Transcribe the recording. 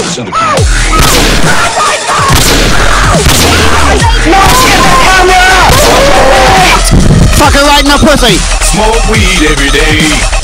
Fucking right in the pussy. Smoke weed every day.